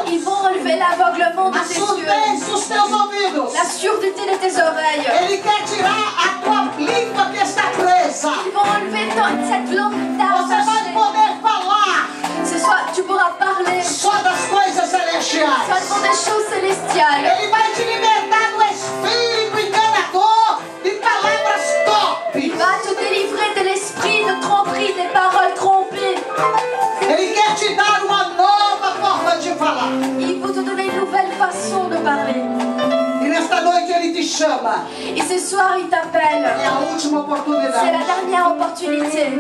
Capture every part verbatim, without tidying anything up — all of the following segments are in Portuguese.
olhos. Ils vont enlever l'aveuglement de A tes yeux, surdez dos teus ouvidos. la surdité de tes oreilles. Ele quer tirar a tua língua que está presa. Ils vont enlever ton- cette langue Você vai d'attachée. poder falar Ce soir, tu pourras parler só das coisas celestiais. seulement des choses célestiales. Ele vai te libertar do espírito enganador de palavras top. Il va te délivrer de l'esprit de tromperie, des paroles trompées. Ele quer te dar uma nova forma de falar. Il faut te donner une nouvelle façon de parler. E nesta noite ele te chama. Et ce soir, il t'appelle. É a última C'est la oportunidade. dernière opportunité.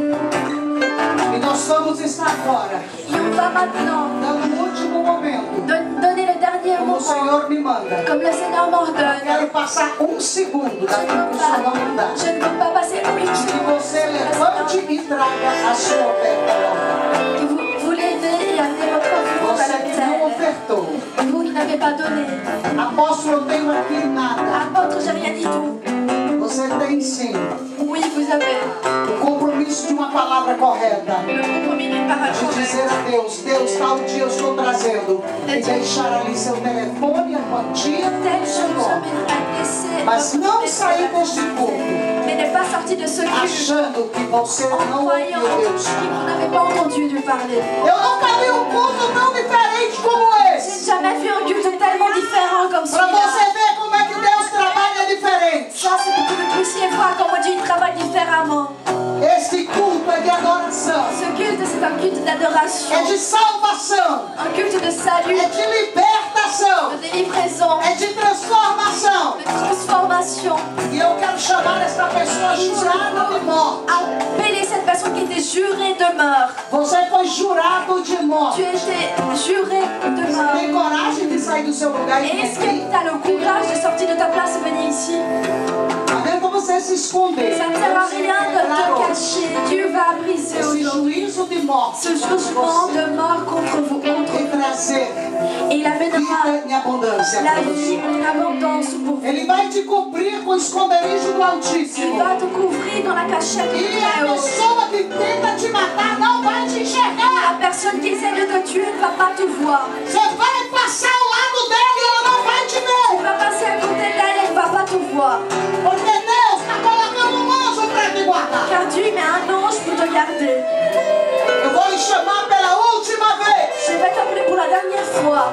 E nós vamos estar agora, Et on va maintenant dando o último momento, don- donner le dernier como o moment, Senhor me manda. comme le Seigneur m'ordonne. Quero passar um segundo Je ne daquilo que o Senhor peux me dá. pas, je ne peux pas passer une Que seconde. você levante e traga a sua oferta ao altar. Que vous, vous levez et amenez votre offrande à Você que não l'autel. ofertou. Vous qui n'avez pas donné. Apóstolo, eu tenho aqui nada. Apôtre, j'ai rien dit tout. Você tem sim Oui, vous avez o compromisso de uma palavra correta. le compromis d'une parole De correcte. dizer a Deus, Deus, tal dia eu estou trazendo. E deixar ali seu telefone, a quantia Telle e chose seu nome. à laisser. Mas não sair deste culto Mais n'est pas sorti de ce culte achando que você en não croyant ouviu Deus. que vous n'avez pas entendu lui parler. Eu nunca vi um culto tão diferente como J'ai esse. jamais vu un culte tellement différent comme Para celui-là. você ver como é que Deus trabalha diferente. Ça, c'est pour que vous puissiez voir comment Dieu travaille différemment. Este culto é de adoração. Ce culte, c'est un culte d'adoration, É de salvação. un culte de salut, É de libertação. de délivraison, É de transformação. de transformation. E eu quero chamar esta pessoa jurada de morte. Appeler cette personne qui était jurée de mort. Você foi jurado de Tu morte. étais juré de Você tem mort. coragem de sair do seu lugar e vir Est-ce que aqui? tu as le courage de sortir de ta place et venir ici? Não é para você se esconder. Ça ne sert à rien de Quebrar te hoje cacher. Dieu va briser esse aujourd'hui juízo de morte ce jugement sobre de mort contre vous, contre você e trazer vous. Et il amènera vida em abundância la para vie você. en abondance pour vous. Ele vai te cobrir com o esconderijo do Il Altíssimo. va te couvrir dans la cachette du E a Très-Haut. pessoa que tenta te matar não vai te enxergar. La personne qui essaie de te tuer ne va pas te voir. Você vai passar ao lado dela e ela não vai te Tu ver. vas passer à côté d'elle, elle ne va pas te voir. Porque Deus está colocando um anjo para te guardar. Car Dieu met un ange pour te garder. Eu vou lhe chamar pela última vez. Je vais t'appeler pour la dernière fois.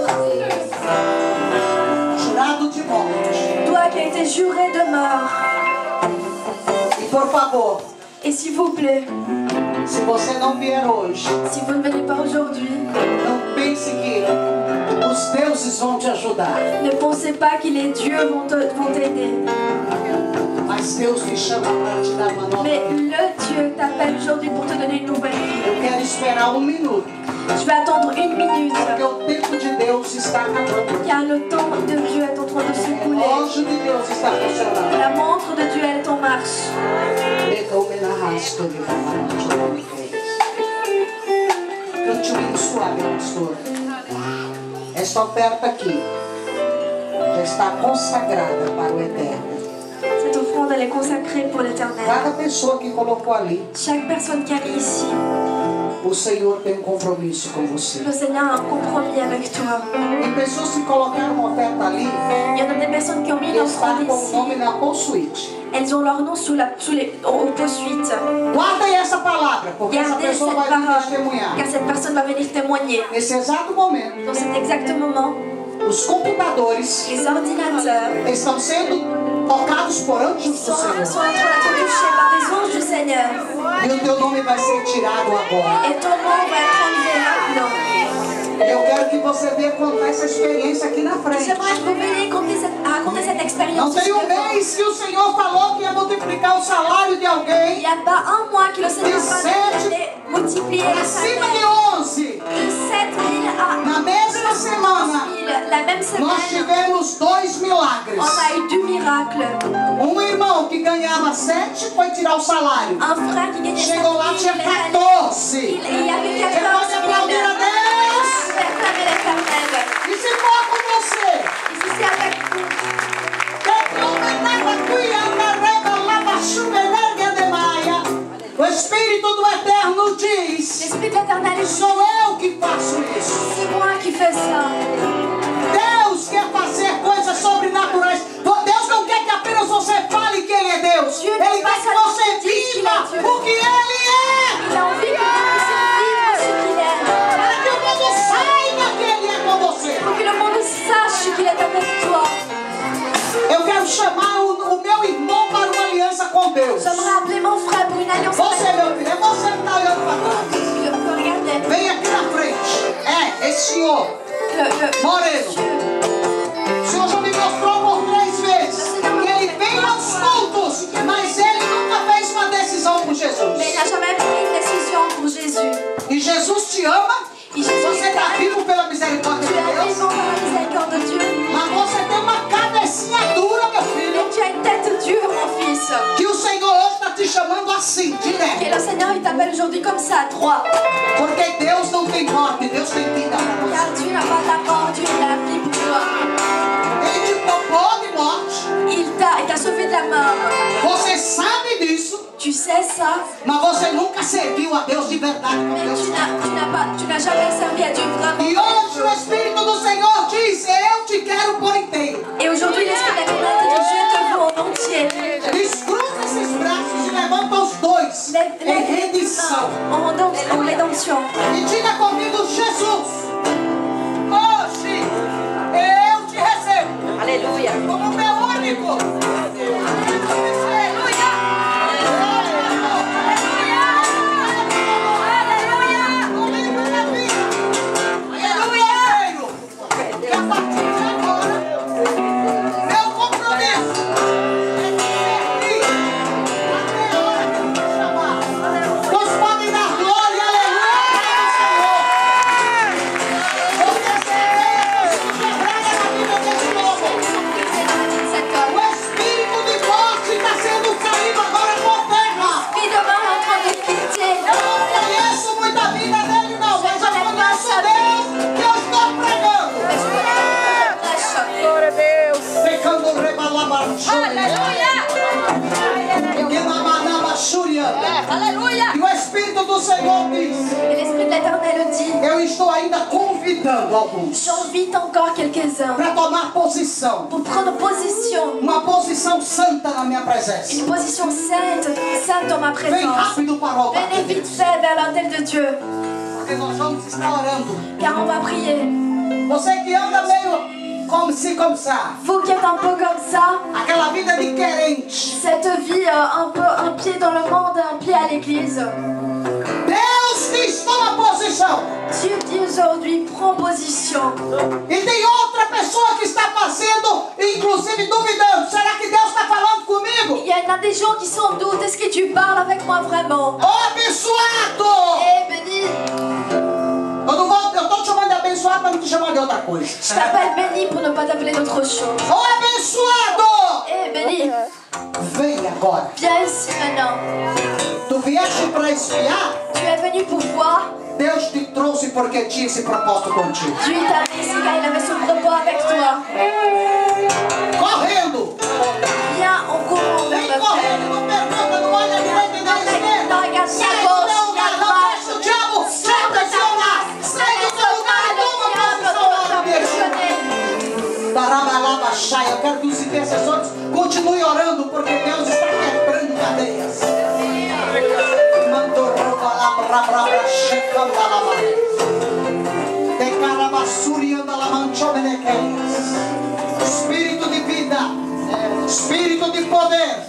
Jurado de morte. Toi qui as été juré de mort. E por favor, Et s'il vous plaît, se você não vier hoje, si vous ne venez pas aujourd'hui, não pense que os deuses vão te ajudar. ne pensez pas que les dieux vont te- vont t'aider. Mas Deus te chama para te dar uma nova Mais vida. le Dieu t'appelle aujourd'hui pour te donner une nouvelle vie. Eu quero esperar um minuto, Je vais attendre une minute. porque o tempo de Deus está acabando. Car le temps de Dieu est en train de O s'écouler. relógio de Deus está funcionando. La montre de Dieu est en marche. Pegou-me na rasca de falar de outra vez. Cante um hino suave, pastor. Esta oferta aqui já está consagrada para o eterno. Cette offrande, elle est consacrée pour l'éternel. Cada pessoa que colocou ali, Chaque personne qui a mis ici, o Senhor tem um compromisso com você. le Seigneur a un compromis avec toi. Tem pessoas que colocaram uma oferta ali Il y en a des personnes qui ont mis e une está offrande com o ici. nome na consuíte. Elles ont leur nom sous la, sous les, au, au post-suite. Guardem essa palavra, porque essa Gardez pessoa cette vai vir parole, testemunhar. car cette personne va venir témoigner. Nesse exato momento, Dans cet exact moment, os computadores les ordinateurs estão sendo tocados por anjos do sont, sont en Senhor. train d'être touchés par des anges du Seigneur. E o teu nome vai ser tirado agora. Et ton nom va être enlevé maintenant. E eu quero que você venha contar essa experiência aqui na frente. J'aimerais que vous veniez raconter cette, raconter cette Não expérience. tem um justement. mês que o Senhor falou que ia multiplicar o salário de Il alguém n'y a pas un mois que le Seigneur va multiplier le acima salaire de onze. de sept mille à Na mesma semana, onze mille. La même nós semaine, tivemos dois milagres. on a eu deux miracles. Um irmão que ganhava sete foi tirar o salário. Un frère qui gagnait sept Chegou lá, mille, tinha il est allé- quatorze. il il y avait Você pode quatorze aplaudir a mille. Deus? Acclamez l'Éternel. E se for com você? Et si c'est avec vous, O Espírito do Eterno diz: l'Esprit de l'Éternel est sou eu que faço isso. C'est moi qui fais ça. Deus quer fazer coisas sobrenaturais. Deus não quer que apenas você fale quem é Deus. Ele quer que você viva o que Ele é. Il a envie que tu puisses vivre ce qu'il est. Para que o mundo saiba que Ele é com você. Pour que le monde sache qu'il est avec toi. Eu quero chamar o, o meu irmão para uma aliança com Deus. J'aimerais appeler mon frère pour une alliance Você, avec meu filho, é você que está olhando para trás. Dieu. Regardez. Vem aqui na frente. É, esse senhor, Le, le, moreno. O senhor já me mostrou por três vezes que ele vem aos cultos, mas ele nunca fez uma decisão por Jesus. Mais il n'a jamais pris une décision pour Jésus. E Jesus te ama. Et Jésus Você está t'aime. vivo pela misericórdia Tu de es Deus. vivant par la miséricorde de Dieu. Mas você tem uma cabecinha dura, meu filho. Mais tu as une tête dure, mon fils. Que o Senhor hoje está te chamando assim, Et direto. le Seigneur, il t'appelle aujourd'hui comme ça, à droit. Porque Deus não tem morte, Deus tem vida para você. Car Dieu n'a pas la mort, Dieu a la vie pour toi. Ele te poupou de morte. Il t'a, il t'a sauvé de la mort. Você sabe disso, Tu sais ça, mas você nunca serviu a Deus de verdade. como mais Deus tu quer. n'as, tu n'as pas, tu n'as jamais servi à Dieu vraiment. E hoje o Espírito do Senhor diz: eu te quero por inteiro. Et aujourd'hui, l'Esprit de la Vérité dit, je te veux en entier. Descruza esses braços e levanta os dois Lève, em lève tes rendição. mains en, redemption- en rédemption. E diga comigo: Jesus, hoje eu te recebo Aleluia. como meu único. E a partir de agora, meu compromisso é te servir até a hora que me chamar. Nós podem dar glória, aleluia, para o Senhor. Porque essa ideia foi quebrada na vida desse povo. O espírito de morte está sendo caído agora por terra. Puis demain, en train de quitter. Eu não conheço muita vida dele, não, mas eu conheço o Deus que eu estou pregando. Mais je connais que je prêche. Glória a Deus. Pecando rebalabaxúria. Aleluia. E o Espírito do Senhor diz: Et l'Esprit de l'Éternel dit, eu estou ainda convidando alguns j'invite encore quelques-uns para tomar posição. pour prendre position. Uma posição santa na minha presença. Une position sainte, sainte dans ma Vem présence. rápido para o altar Venez de vite Deus. fait vers l'autel de Dieu, Porque nós vamos estar orando. car on va prier. Você que anda meio como se como ça. Vous qui êtes un peu comme ça, Aquela vida de querente. cette vie euh, un peu un pied dans le monde, un pied à l'église. Deus diz: toma posição. Dieu dit aujourd'hui, prends position. E tem outra pessoa que está fazendo, inclusive duvidando. Será que Deus está falando comigo? Il y en a des gens qui sont en doute, est-ce que tu parles avec moi vraiment? Ô abençoado! Eh béni, Eu não vou, eu estou te chamando de abençoado para não te chamar de outra coisa. je t'appelle béni pour ne pas t'appeler d'autre chose. Ô abençoado! Eh béni, Vem agora. viens ici maintenant. Tu vieste para espiar? Tu es venu pour voir. Deus te trouxe porque tinha esse propósito contigo. Dieu t'a mis ici car il avait son propos avec toi. Correndo! Viens en courant vers Vem ma frère. correndo, não pergunta, não olha à direita e nem à esquerda. Não regarde Sai à do gauche, teu lugar, à não droite. deixa o diabo te aprisionar. Sai do teu lugar e toma posição lá mesmo. Darabalabachai, eu quero que os intercessores continuem orando, porque Deus está quebrando cadeias. Espírito de vida, espírito de poder.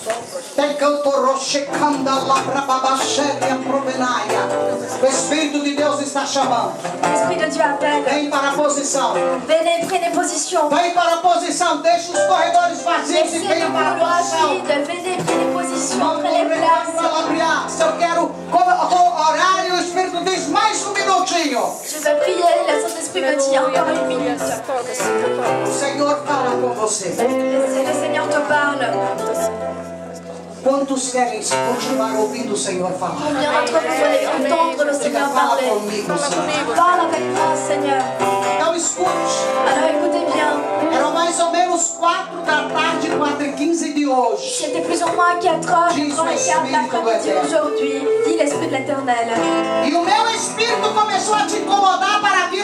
O Espírito de Deus está chamando. L'Esprit de Dieu appelle. Vem para a posição. Venez, prenez position. Vem para a posição. Deixa os corredores vazios e Laissez le venha para a couloir posição. vide. Venez, prenez position. Prenez place. Se eu quero orar e o Espírito diz mais um minutinho. Je vais prier. Le Saint-Esprit me dit encore une minute. O Senhor fala com você. Laissez le Seigneur te parle. Quantos querem continuar ouvindo o Senhor falar? Combien d'entre vous voulez entendre le Seigneur Fala parler? comigo, Senhor. Parle avec moi, Seigneur. Então escute. Alors écoutez bien. Eram mais ou menos quatro da tarde, quatro e quinze de hoje. C'était plus ou moins quatre heures, quatre heures et quart l'après-midi aujourd'hui, dit l'Esprit de l'Éternel. E o meu espírito começou a te incomodar para vir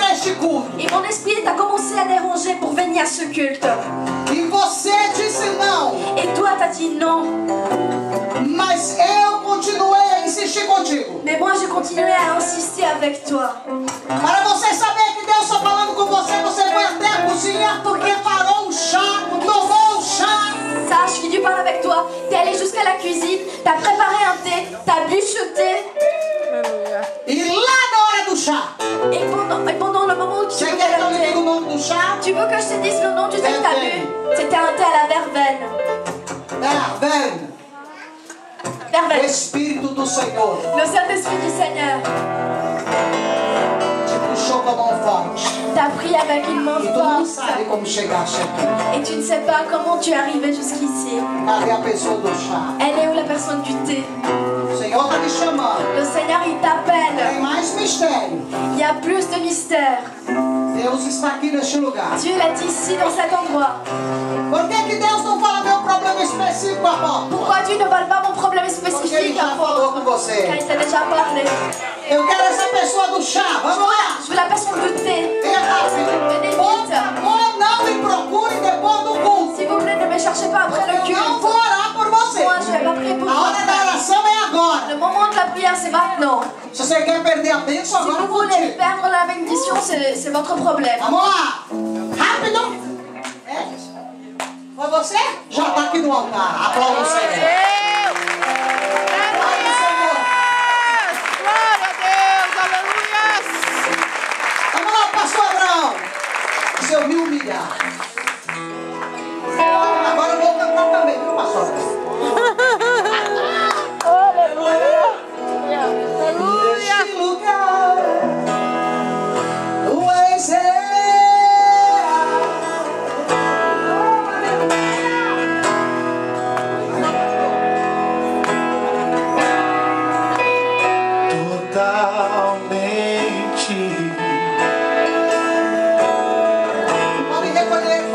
à ce culte. E você disse não. Et toi, t'as dit non. Mas eu continuei a insistir contigo. Mais moi, j'ai continué à insister avec toi. Para você saber que Deus está falando com você, você foi até a cozinha, preparou um chá, tomou um chá. Sache que Dieu parle avec toi. T'es allé jusqu'à la cuisine, t'as préparé un thé, t'as bu ce thé. E lá na hora do chá, Et pendant, et pendant le moment où tu você buvais quer que eu le lhe diga o thé, nome do chá? tu veux que je te dise le nom du thé que t'as bu? C'était un thé à la verveine. Verveine. O Verveine. Espírito do Senhor Le Saint-Esprit du Seigneur te puxou com a mão forte. t'a pris avec une main E tu não forte. sabe como chegaste aqui. Et tu ne sais pas comment tu es arrivé jusqu'ici. Cadê a pessoa do chá? Elle est où la personne du thé? O Senhor está me chamando. Le Seigneur, il t'appelle. Tem mais mistério. Il y a plus de mystère. Deus está aqui neste lugar. Dieu l'a dit ici, dans cet endroit. Por que, que Deus não fala meu problema específico, apóstolo? Pourquoi Dieu ne parle pas mon problème Porque Ele spécifique, já falou com apôtre? Car você. il t'a déjà parlé. Eu quero essa pessoa do chá. Vamos lá. Je veux la personne du thé. Venha rápido. Venez Ou, vite. ou não me procure depois do culto. S'il vous plaît, ne me cherchez pas après le Eu não culte. vou orar por você. Moi, je vais pas prier pour A toi. hora da oração é agora. Le moment de la prière, c'est maintenant. Se você quer perder a bênção, Si agora vous é voulez contigo. perdre la bénédiction, c'est c'est votre problème. Vamos lá. Rápido. É. Foi você? Já está aqui no altar. Aplauda o Senhor. Aplauda o Senhor. Glória a Deus, aleluia! Vamos lá, pastor Abraão. Se eu me humilhar. Agora eu vou cantar também, viu, pastor? Aleluia! Neste lugar, tu és real. Totalmente. Pode recolher.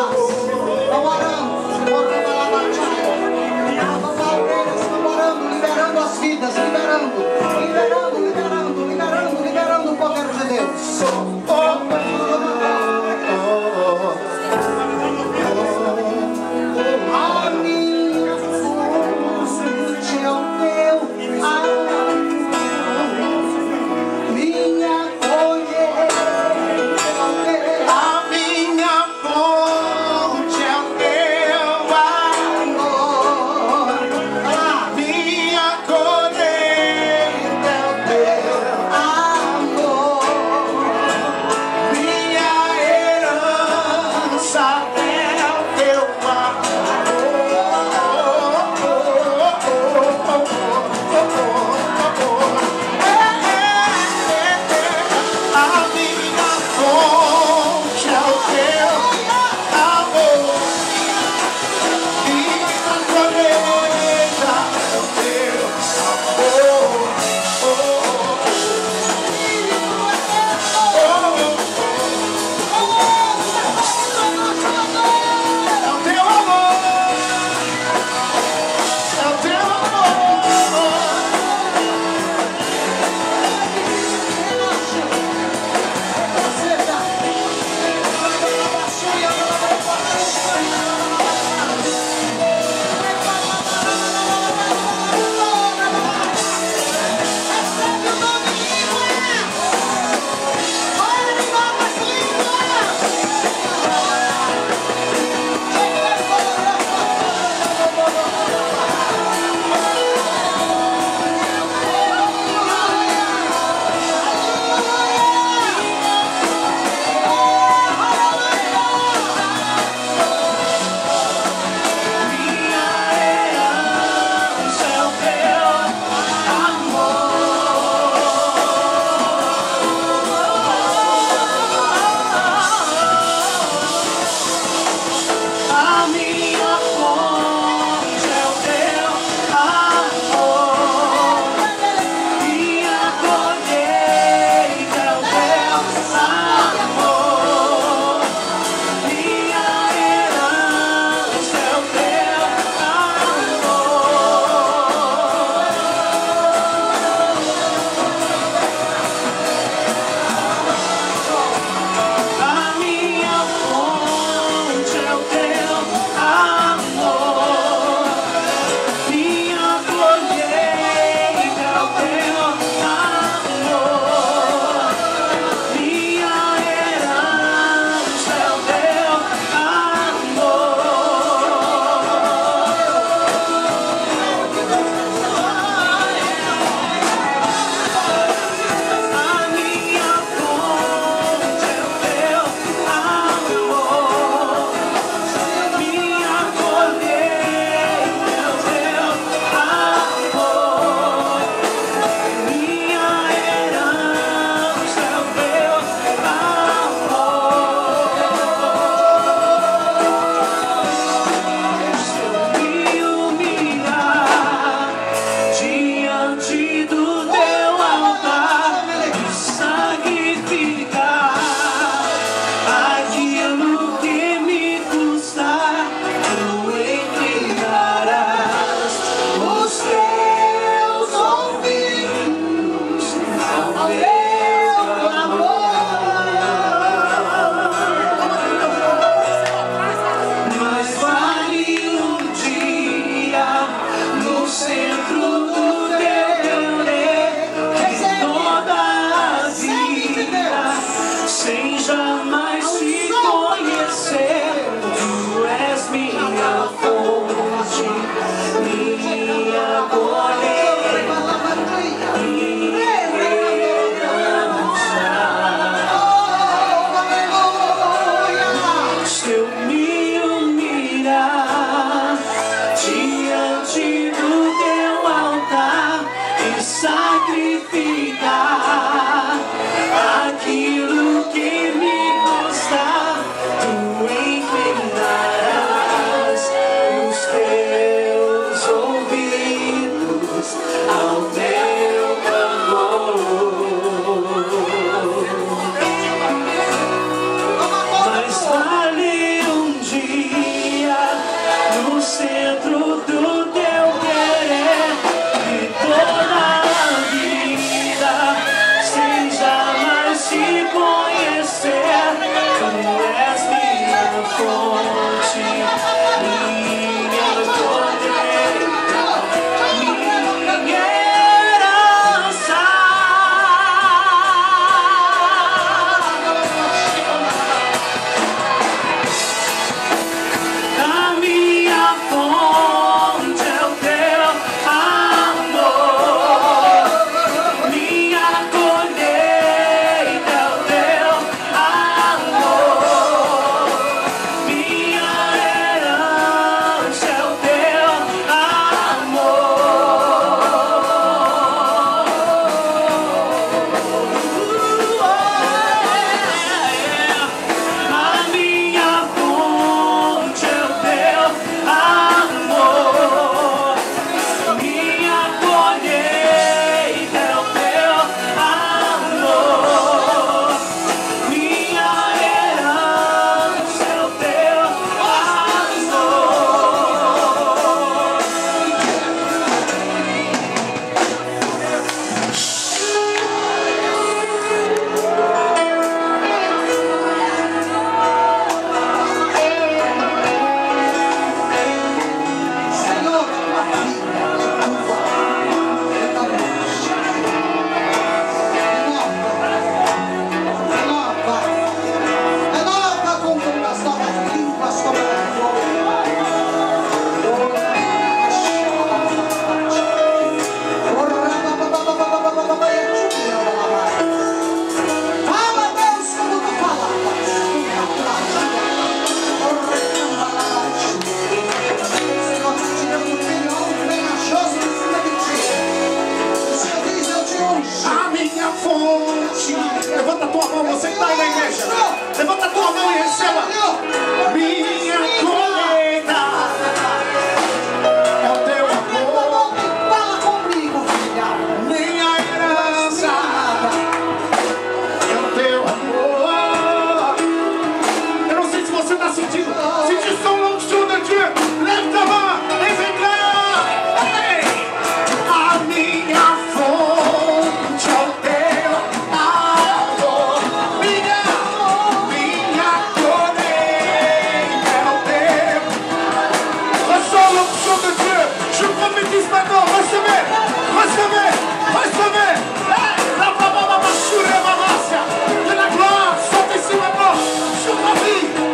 Vamos orando. Liberando as vidas, liberando, liberando, liberando, liberando, liberando o poder de Deus. A minha fonte é o teu amor, minha colheita é o teu. A minha fonte é o teu amor. Minha colheita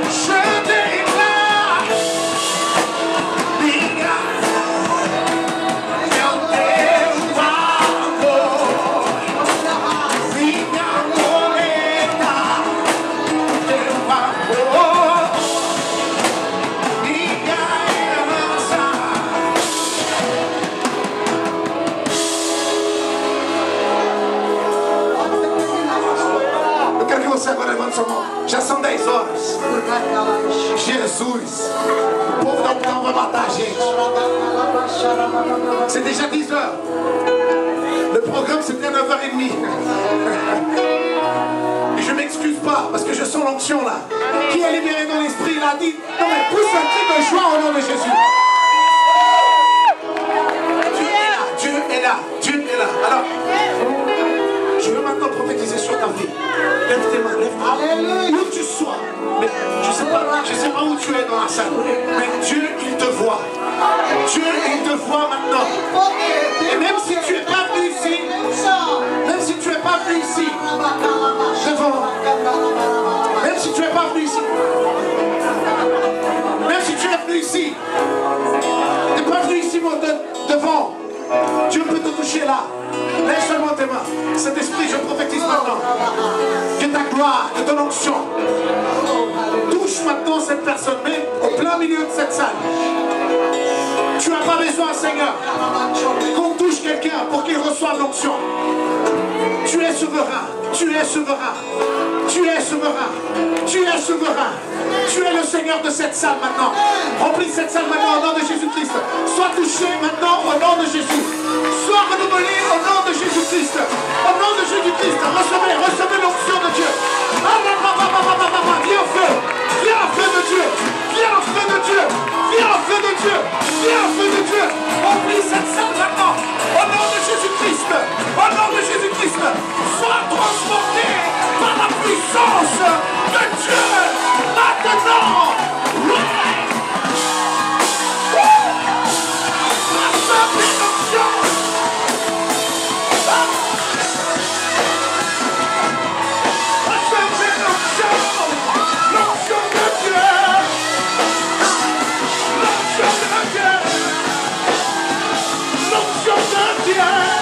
Já são dez horas. Jesus, o povo da União vai matar a gente. C'est déjà dix heures. Le programme c'était à neuf heures trente. Et je m'excuse pas parce que je sens l'onction là. Qui est libéré dans l'esprit, il a dit non mais pousse un cri de joie au nom de Jésus. Dieu est là, Dieu est là, Dieu est là. Alors, je veux maintenant prophétiser sur ta vie. Lève tes mains, lève tes mains. Où tu sois. Mais je ne sais pas, je sais pas où tu es dans la salle. Mais Dieu, il te voit. Dieu, il te voit maintenant. Et même si tu n'es pas venu ici, même si tu n'es pas venu ici, devant, même si tu n'es pas venu ici, même si tu es venu ici, tu n'es pas venu ici devant, Dieu peut te toucher là. Lève seulement tes mains. Cet esprit, je prophétise maintenant que ta gloire, que ton onction touche maintenant cette personne, même au plein milieu de cette salle. Tu n'as pas besoin, Seigneur, qu'on touche quelqu'un pour qu'il reçoive l'onction. Tu es souverain, tu es souverain, tu es souverain, tu es souverain. Tu es le Seigneur de cette salle maintenant. Remplis cette salle maintenant au nom de Jésus-Christ. Sois touché maintenant au nom de Jésus. Sois renouvelé au nom de Jésus-Christ. Au nom de Jésus-Christ, recevez, recevez l'onction de Dieu. Viens au feu, viens au feu de Dieu, viens au feu de Dieu, viens au feu de Dieu, viens au feu de Dieu. Remplis cette salle maintenant au nom de Jésus-Christ. Au nom de Jésus-Christ, sois transporté par la puissance de Dieu maintenant. Ouais. Recevez l'onction. Recevez l'onction. L'onction de Dieu. L'onction de Dieu. L'onction de Dieu.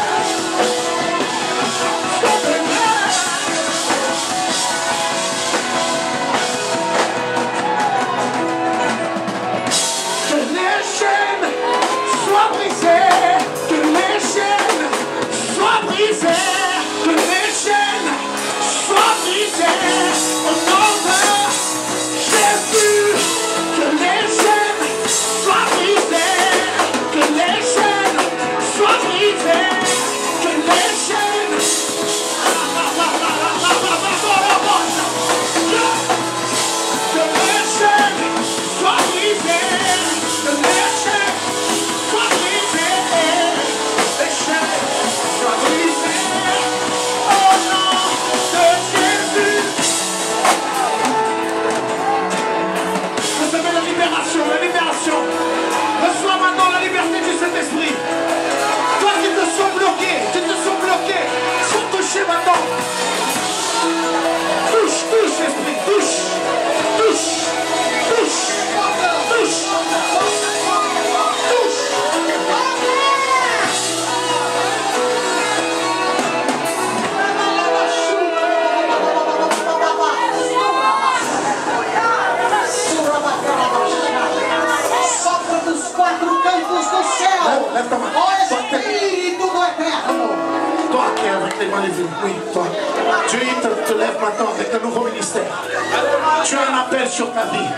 Oui, toi. Dieu te, te lève maintenant avec un nouveau ministère. Tu as un appel sur ta vie.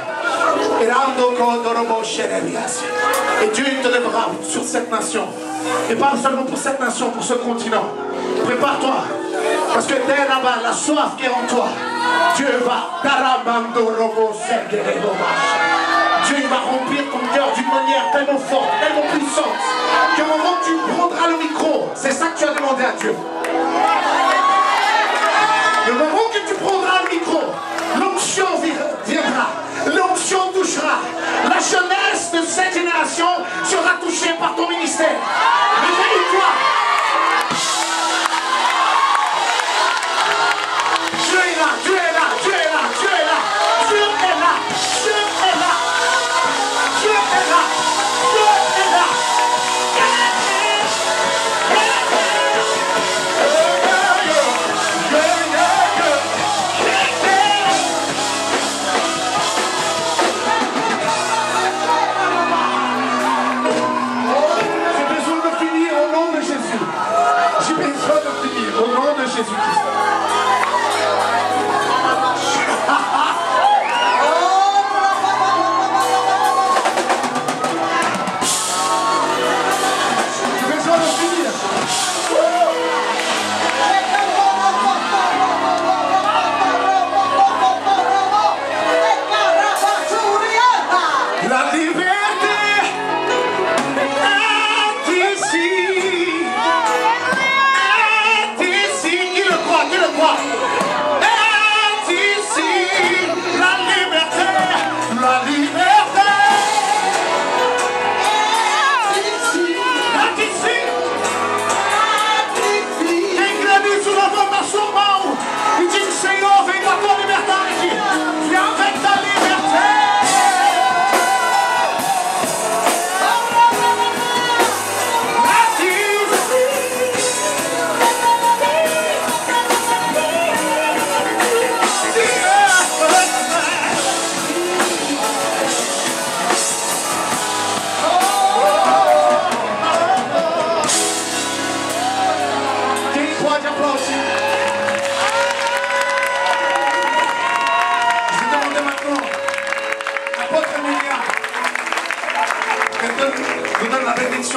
Et Dieu il te lèvera sur cette nation. Et pas seulement pour cette nation, pour ce continent. Prépare-toi. Parce que dès là-bas, la soif qui est en toi, Dieu va. Dieu il va remplir ton cœur d'une manière tellement forte, tellement puissante, qu'au moment où tu prendras le micro, c'est ça que tu as demandé à Dieu. Le moment que tu prendras le micro, l'onction viendra, l'onction touchera. La jeunesse de cette génération sera touchée par ton ministère. Réveille-toi. Dieu est là, Dieu est là, Dieu est là, Dieu est là, Dieu est là.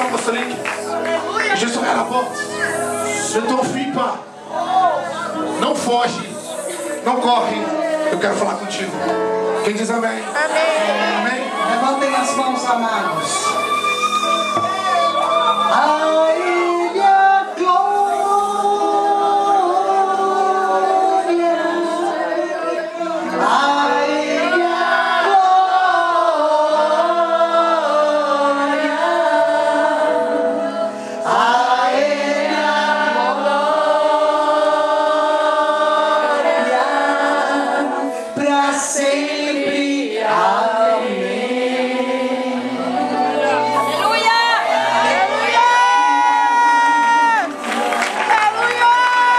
mission apostolique. Je serai à la porte. Ne t'enfuis pas. Não foge. Não corre. Eu quero falar contigo. Quem diz amém? Amém. Amém? Levantem as mãos, amados. A Ele a glória. A Ele a glória. A Ele a glória. Pra sempre. Amém. Aleluia! Aleluia! Aleluia!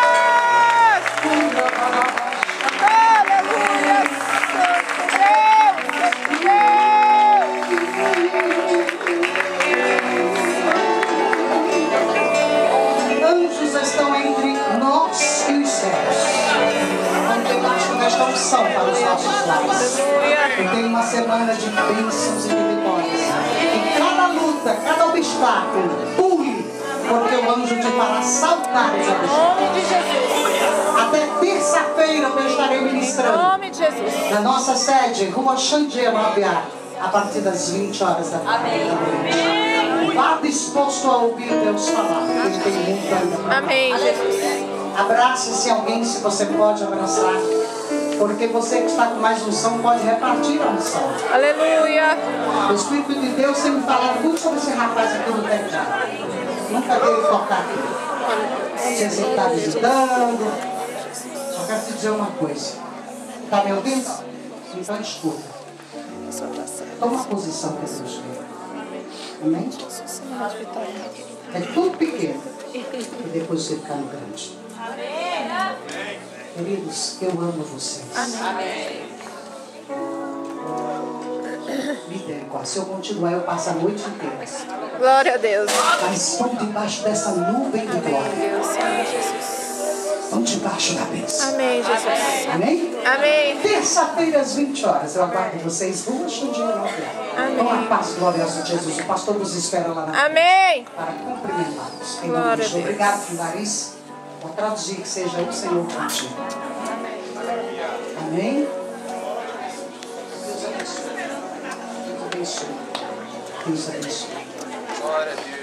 Aleluia! Santo Deus! Anjos estão entre nós e os céus. Então, debaixo desta unção para os nossos lares. E tem uma semana de bênçãos e de vitórias. E cada luta, cada obstáculo, pule, porque o anjo te fará saltar os Em obstáculos. nome de Jesus. Até terça-feira eu estarei Em ministrando nome de Jesus. na nossa sede, Rua Xandia, Mabiá, a partir das vinte horas da tarde. Vá disposto a ouvir Deus falar. Ele tem muito ainda. Amém, Jesus. Abrace-se alguém, se você pode abraçar. Porque você que está com mais unção pode repartir a unção. Aleluia. O Espírito de Deus tem me falado muito sobre esse rapaz aqui no tempo já. Nunca veio ele tocar aqui. Se você está visitando. Só quero te dizer uma coisa. Está me ouvindo? Então escuta. Toma uma posição que Deus quer. Amém? É tudo pequeno. E depois você fica no grande. Queridos, eu amo vocês. Misericórdia. Se eu continuar, eu passo a noite inteira. Glória a Deus. Mas estão debaixo dessa nuvem de glória. Deus, Senhor Jesus. Estão debaixo da bênção. Amém, Jesus. Amém? Amém. Terça-feira às vinte horas. Eu aguardo vocês. Vamos no dia lá. Amém. Com a paz gloriosa de Jesus. O pastor nos espera lá na Amém. para cumprimentá-los. Em nome de Glória a Jesus. Deus. Obrigado, Clarice. Vou traduzir que seja o Senhor contigo. Amém? Deus abençoe. Deus abençoe. Deus abençoe. Glória a Deus.